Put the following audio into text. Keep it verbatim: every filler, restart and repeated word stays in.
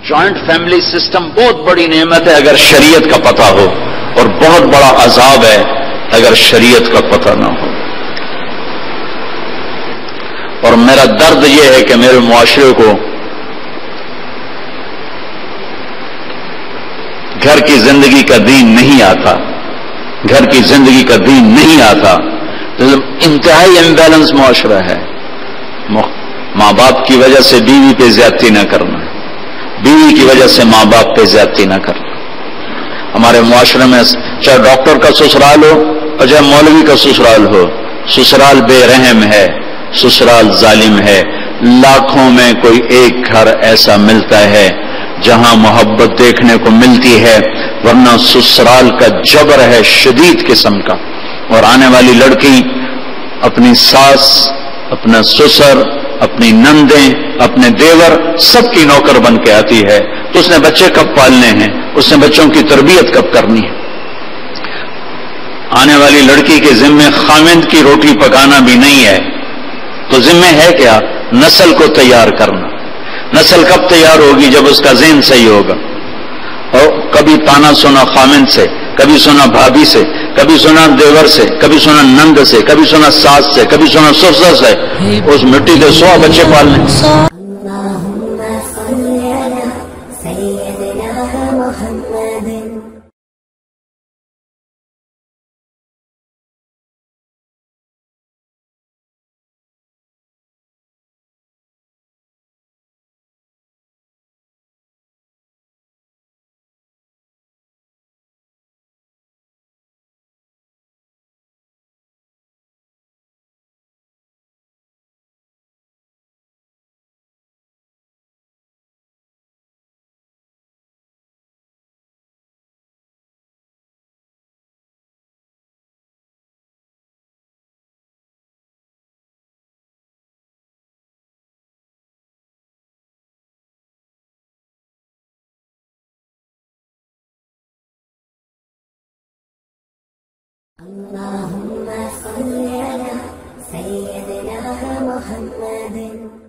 Joint family system بہت بڑی نعمت ہے اگر شریعت کا پتہ ہو، اور بہت بڑا عذاب ہے اگر شریعت کا پتہ نہ ہو۔ اور میرا درد یہ ہے کہ میرے معاشرے کو گھر کی زندگی کا دین نہیں آتا، گھر کی زندگی کا دین نہیں آتا، انتہائی امبیلنس معاشرہ ہے۔ ماں باپ کی وجہ سے بیوی پہ زیادتی نہ کرنا، بیوی کی وجہ سے ماں باپ پہ زیادتی نہ کرنا۔ ہمارے معاشرے میں چاہے ڈاکٹر کا سسرال ہو اور چاہے مولوی کا سسرال ہو، سسرال بے رحم ہے، سسرال ظالم ہے۔ لاکھوں میں کوئی ایک گھر ایسا ملتا ہے جہاں محبت دیکھنے کو ملتی ہے، ورنہ سسرال کا جبر ہے شدید قسم کا۔ اور آنے والی لڑکی اپنی ساس، اپنا سسر، اپنی نندیں، اپنے دیور سب کی نوکر بن کے آتی ہے، تو اس نے بچے کب پالنے ہیں، اس نے بچوں کی تربیت کب کرنی ہے۔ آنے والی لڑکی کے ذمے خاوند کی روٹی پکانا بھی نہیں ہے، تو ذمہ ہے کیا؟ نسل کو تیار کرنا۔ نسل کب تیار ہوگی؟ جب اس کا ذہن صحیح ہوگا۔ اور کبھی تانا سنا خاوند سے، کبھی سنا بھابھی سے، کبھی سنا دیور سے، کبھی سنا نند سے، کبھی سنا ساس سے، کبھی سنا سسر سے، اس مٹی کے سو بچے پالنے۔ اللہم صلی علی سیدنا محمد اللہم صلی علی سیدنا محمد